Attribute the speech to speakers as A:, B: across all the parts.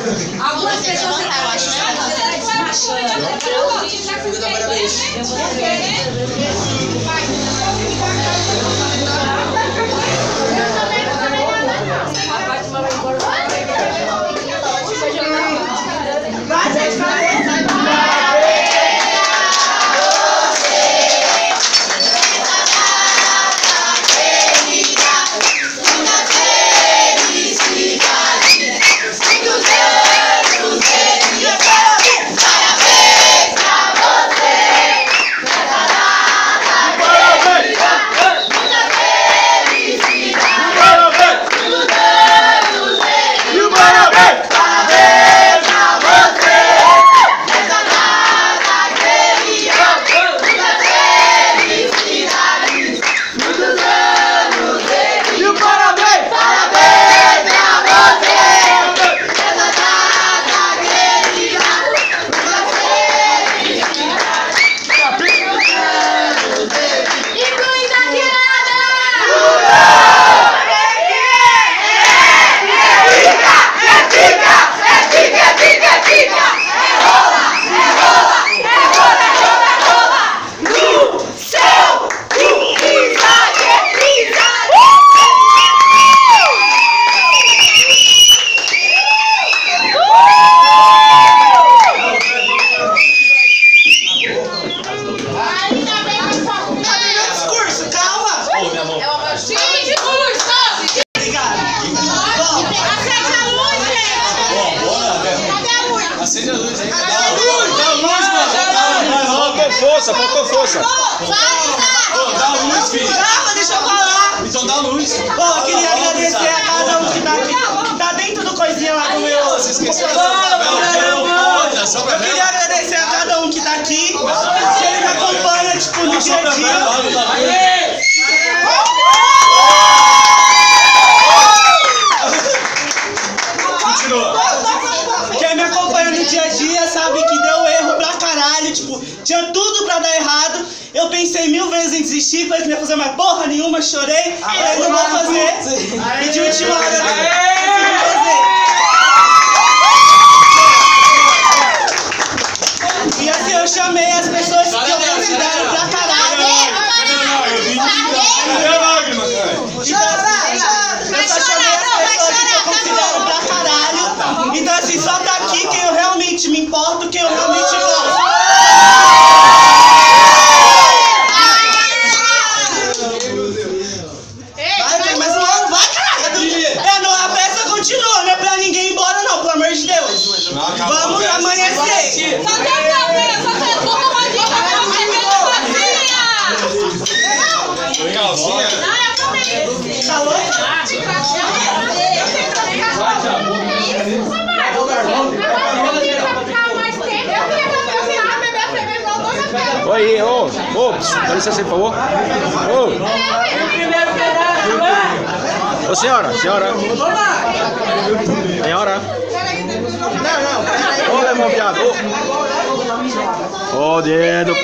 A: Algumas pessoas eu acho.
B: Acende a luz aí.
C: Faltou força.
B: Dá a luz, filho.
D: Calma, deixa eu falar.
B: Então dá a luz.
D: Bom, eu queria agradecer a cada um que tá aqui, que tá dentro do coisinha lá do meu.
B: Você esqueceu da sua
D: Eu queria agradecer a cada um que tá aqui, que ele me acompanha, tipo, no dia a dia. Quem me acompanha no dia a dia sabe que deu erro pra caralho, tipo, tinha tudo pra dar errado. Eu pensei 1000 vezes em desistir, falei que não ia fazer mais porra nenhuma, chorei, falei não vou fazer. E de última hora eu decidi fazer. E assim eu chamei as pessoas que eu considero pra caralho. Eu só chamei as pessoas que eu considero pra caralho. Então assim, só tá aqui quem eu realmente me importo, quem eu realmente gosto. Vai, mas não vai, caralho. A peça continua, não é pra ninguém ir embora não, pelo amor de Deus. Vamos amanhecer.
A: Só tem cabelo, só tem uma rodinha,
B: Calcinha?
D: Tá louco?
C: Oi, dá licença aí, por favor. Ô, senhora. Senhora. Ô, lemão, viado. Ô, dedo.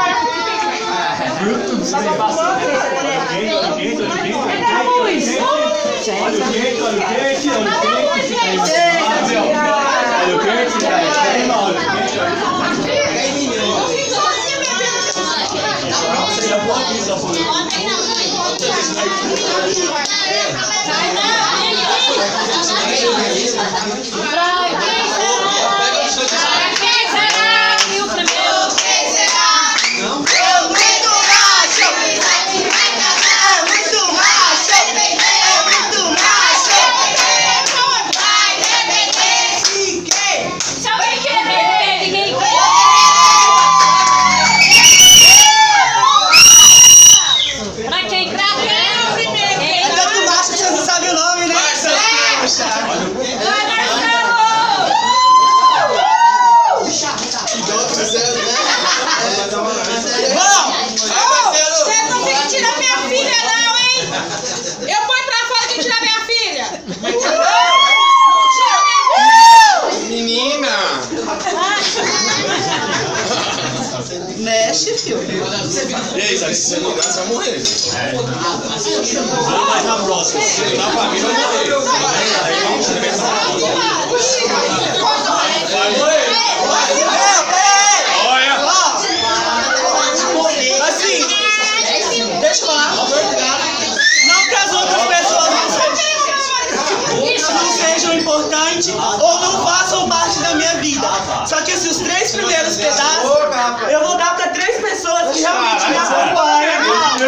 D: Mexe, filho.
B: E aí, sabe, se você não ganhar, você vai morrer. Mas na próxima, se você não dá pra mim, vai morrer. Aí vamos começar.
D: importante ou não façam parte da minha vida. Só que assim, os 3 primeiros pedaços eu vou dar pra 3 pessoas que realmente me acompanham.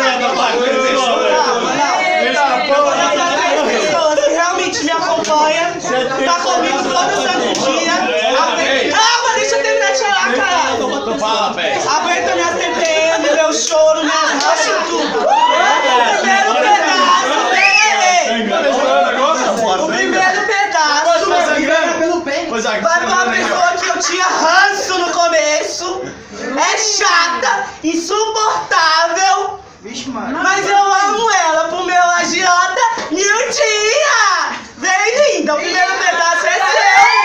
D: Pessoas que realmente me acompanham, tá comigo todo santo dia. Calma, deixa eu terminar de falar, caralho. Aguenta minhas TPM, meu choro, minhas rochas e tudo. O primeiro pedaço vai pra uma pessoa que eu tinha ranço no começo. É chata, insuportável. Mas eu amo ela pro meu agiota, Nildinha! Vem, linda, o primeiro pedaço é seu!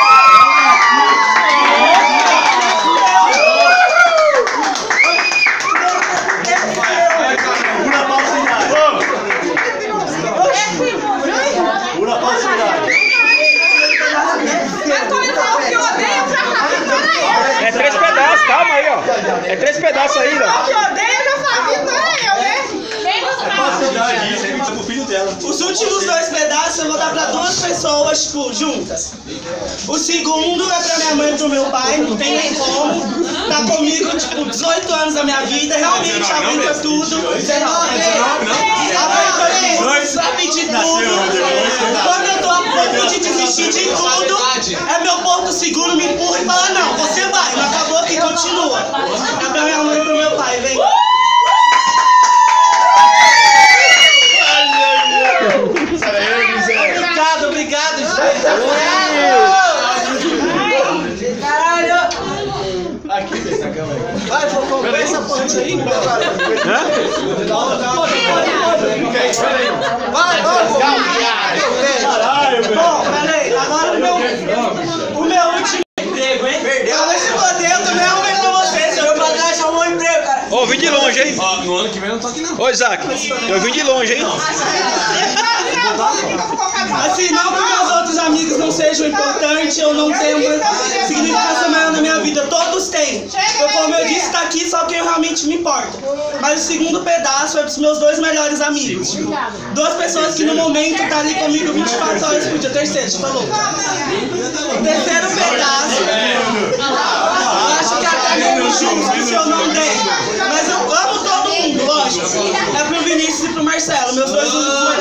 C: É 3 pedaços, calma aí, ó. É 3 pedaços ainda.
D: Os últimos 2 pedaços eu vou dar pra 2 pessoas, tipo, juntas. O segundo é pra minha mãe e pro meu pai, não tem nem como. Tá comigo, tipo, 18 anos da minha vida, realmente aguenta tudo. Aguenta tudo, sabe de tudo. Quando eu tô a ponto de desistir de tudo, é meu porto seguro, me empurra e fala, não, você vai, não acabou aqui, continua. É pra minha mãe e pro meu pai, vem. Obrigado, gente. Caralho! Aqui, essa câmera. Vai, Fofão, põe essa ponte aí. Vai, bom, peraí, agora o meu último emprego, hein? Perdeu. Vai se foder, eu também arrumei pra você. Seu padrasto arrumou um emprego, cara.
C: Ô, vim de longe, hein?
B: No ano que vem eu não tô aqui, não.
C: Ô, Isaac, eu vim de longe, hein?
D: Assim, não que meus outros amigos não sejam importantes, eu não tenho significação maior na minha vida, todos têm. Como eu disse, tá aqui só quem realmente me importa. Mas o segundo pedaço é pros meus 2 melhores amigos. 2 pessoas que no momento tá ali comigo 24 horas por dia. Terceiro, você falou. O terceiro pedaço, eu acho que até menos justo se eu não dei. Mas eu amo todo mundo, lógico. É pro Vinícius e pro Marcelo, meus 2 únicos.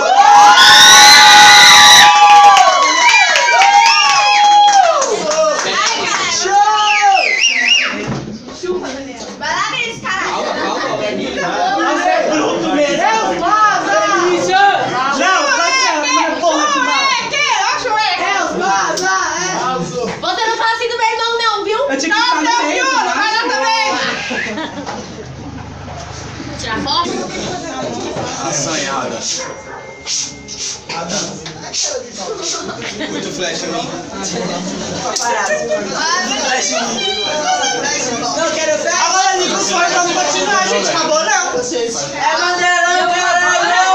B: Assanhada. Muito flash em mim.
D: Não quero ver. Agora, Nico, só vamos continuar, gente. Acabou, não. É maneirão, caralho.